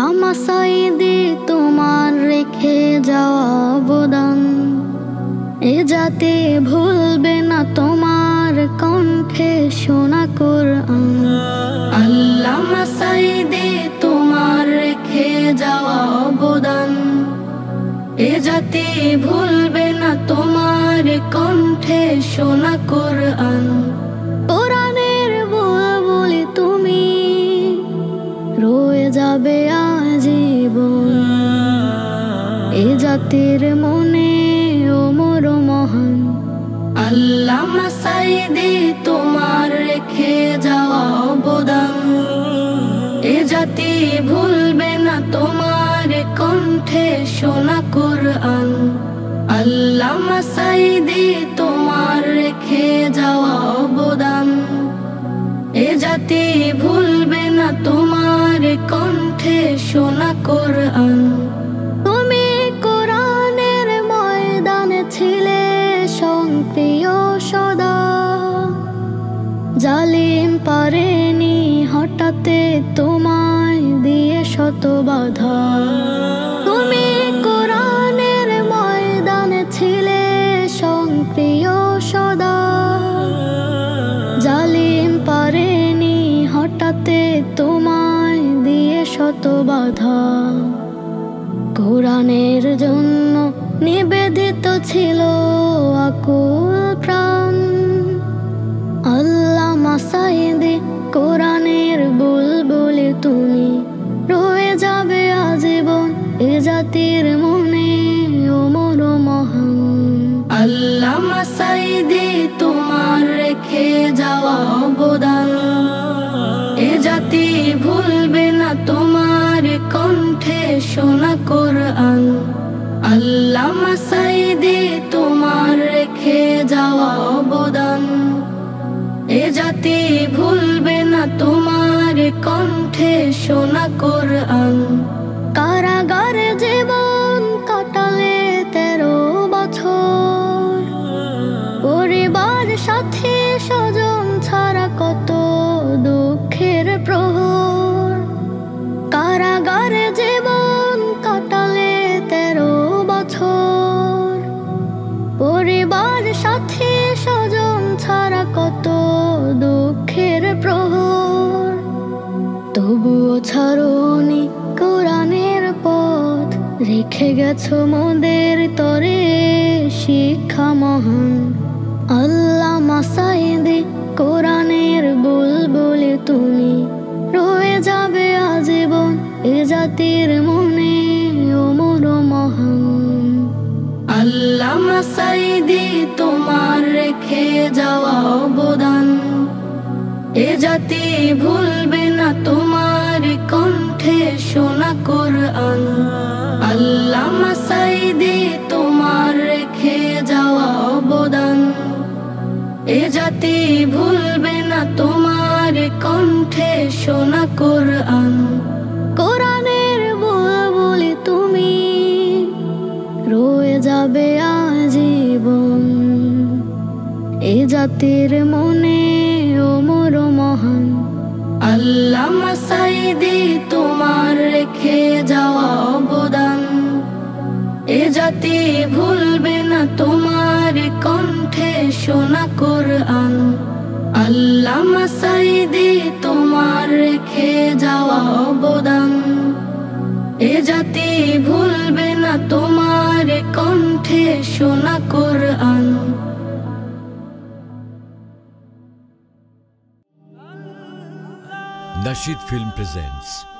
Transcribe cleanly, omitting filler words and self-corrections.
আল্লামা সাঈদী তোমার রেখে যাওয়া অবদান এ জাতি ভুলবে না তোমার কণ্ঠে শোনা কোরআন। আল্লামা সাঈদী তোমার রেখে যাওয়া অবদান এ জাতি ভুলবে না তোমার কণ্ঠে শোনা কোরআন। কোরআনের বুলবুলি তুমি রয়ে যাবে আজীবন এ জাতির মনে ওমর মহান। আল্লামা সাঈদী তোমার রেখে যাওয়া অবদান এ জাতি ভুলবে না তোমার কণ্ঠে শোনা কোরআন। আল্লামা সাঈদী তোমার রেখে যাওয়া অবদান এ জাতি ভুলবে না তোমার কণ্ঠে শোনা কোরআন। তুমি কোরআনের ময়দানে ছিলে সক্রিয় সদা, জালিম পারেনি হঠাতে তোমায় দিয়ে শত বাধা। তুমি কোরআনের ময়দানে ছিলে সক্রিয় সদা, জালিম পারেনি হঠাতে তোমায় দিয়ে শত বাধা। কোরআনের জন্য নিবেদিত ছিল আকুল প্রাণ। আল্লামা সাঈদী কোরআনের বুলবুলি তুমি রয়ে যাবে আজীবন এ জাতির মনে ওমর মহান। আল্লামা সাঈদী তোমার রেখে যাওয়া অবদান এ জাতি ভুলবে না তোমার কণ্ঠে শোনা কোরআন। আল্লামা সাঈদী তোমার রেখে যাওয়া অবদান এ জাতি ভুলবে না তোমার কণ্ঠে শোনা কোরআন। কারাগারে জীবন কাটালে 13 বছর, পরিবার সাথী স্বজন ছাড়া কত দুঃখের প্রহর। কারাগারে জীবন কাটালে 13 বছর, পরিবার সাথী স্বজন ছাড়া কত দুঃখের প্রহর। তবুও ছাড়োনি কোরআনের পথ, রেখে গেছো মোদের তরে শিক্ষা মহান। আল্লামা সাঈদী কোরআনের বুলবুলি তুমি রয়ে যাবে আজীবন এ জাতির মনে ওমর মহান। আল্লামা সাঈদী তোমার রেখে যাওয়া অবদান এ জাতি ভুলবে না তোমার কণ্ঠে শোনা কোরআন। আল্লামা সাঈদী তোমার রেখে যাওয়া অবদান এ জাতি ভুলবে না তোমার কণ্ঠে শোনা কোরআন। কোরআনের বুলবুলি তুমি রয়ে যাবে আজীবন এ জাতির মনে ওমর মহান। আল্লামা সাঈদী তোমার রেখে যাওয়া অবদান এ জাতি ভুলবে না তোমার কণ্ঠে শোনা কোরআন। আল্লামা সাঈদী তোমার রেখে যাওয়া অবদান এ জাতি ভুলবে না তোমার কণ্ঠে শোনা কোরআন। Nasheed Film presents